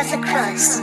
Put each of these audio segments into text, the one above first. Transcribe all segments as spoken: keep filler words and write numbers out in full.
Classic Crust.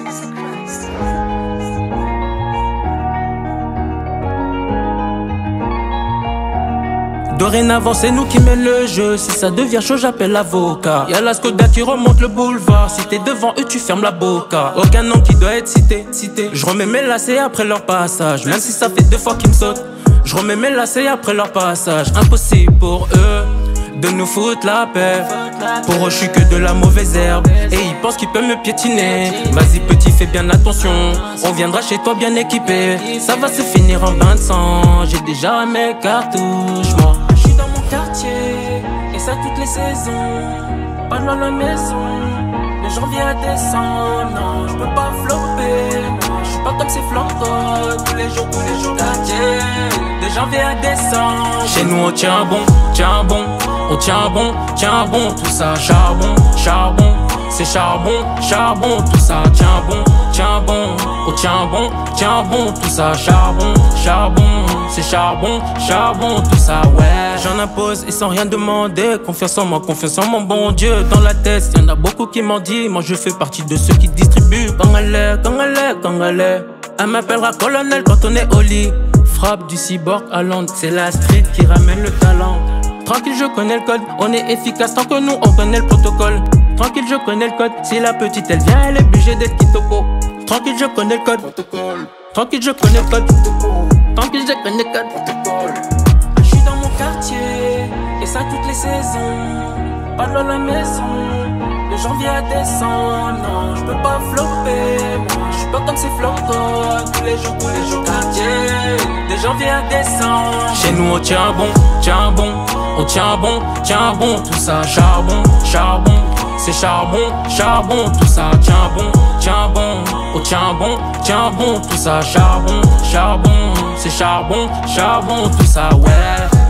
Dorénavant c'est nous qui mène le jeu. Si ça devient chaud j'appelle l'avocat. Y'a la Skoda qui remonte le boulevard. Si t'es devant eux tu fermes la boca. Aucun nom qui doit être cité, cité. Je remets mes lacets après leur passage. Même si ça fait deux fois qu'ils me sautent, je remets mes lacets après leur passage. Impossible pour eux de nous foutre la paix. Pour eux je suis que de la mauvaise herbe. Et ils pensent qu'ils peuvent me piétiner. Vas-y petit fais bien attention. On viendra chez toi bien équipé. Ça va se finir en bain de sang. J'ai déjà mes cartouches moi. Je suis dans mon quartier et ça toutes les saisons. Pas dans la maison de janvier à décembre. Non je peux pas flopper. Non je suis pas comme ces flocons. Tous les jours, tous les jours quartier de janvier à décembre. Chez nous on tient bon, tient bon. On tient bon, tient bon, tout ça charbon, charbon, c'est charbon, charbon, tout ça tient bon, tient bon, on tient bon, tient bon, tout ça charbon, charbon, c'est charbon, charbon, tout ça ouais. J'en impose et sans rien demander, confiance en moi, confiance en mon bon Dieu. Dans la tête, y'en a beaucoup qui m'ont dit, moi je fais partie de ceux qui distribuent. Quand elle est, quand elle est, quand elle est, elle m'appellera colonel quand on est au lit. Frappe du cyborg à Londres, c'est la street qui ramène le talent. Tranquille je connais le code, on est efficace tant que nous on connaît le protocole. Tranquille je connais le code, si la petite elle vient elle est obligée d'être kitoko. Tranquille je connais le code, tranquille je connais le code, tranquille je connais le code. Je suis dans mon quartier, et ça toutes les saisons. Pas dans la maison, de janvier à décembre. Non je peux pas flopper, moi je suis pas comme ces flocons. Tous les jours, tous les jours quartier, de janvier à décembre. Chez nous on tient bon, tient bon. On tient bon, tient bon, tout ça charbon, charbon, c'est charbon, charbon, tout ça tient bon, tient bon, on tient bon, tient bon, tout ça charbon, charbon, c'est charbon, charbon, tout ça ouais.